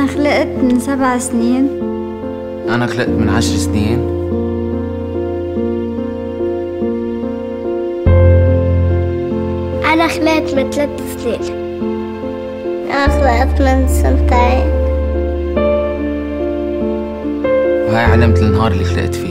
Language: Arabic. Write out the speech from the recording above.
أنا خلقت من 7 سنين. أنا خلقت من 10 سنين. أنا خلقت من 3 سنين. أنا خلقت من 2 سنين. وهي علامة النهار اللي خلقت فيه.